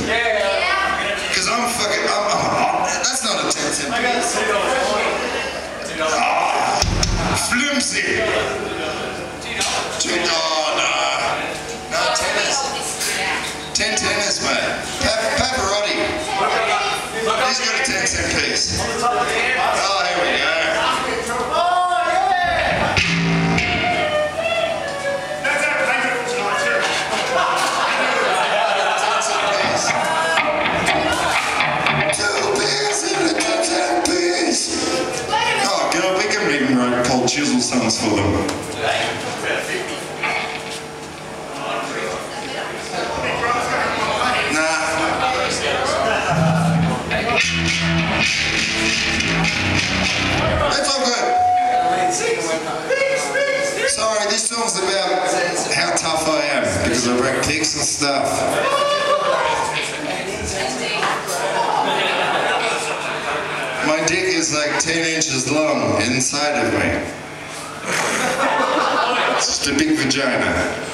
Because I'm fucking, that's not a 10-cent piece. Flimsy. Oh, no. No, tennis. 10 tennis, mate. Pavarotti. He's got a 10-cent piece. Oh, here we go. Chisel songs for them. Nah. That's all good. Sorry, this song's about how tough I am because I break picks and stuff. My dick is like 10 inches long inside of me. It's just a big vagina.